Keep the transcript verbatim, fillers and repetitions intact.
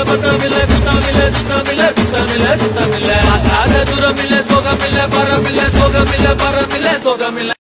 பத்தமில்ல குத்தமில்ல சுத்தமில்ல குத்தமில்ல சுத்தமில்ல ஆகாத தூரமில்ல சோகமில்ல பரமில்ல சோகமில்ல பரமில்ல சோகமில்ல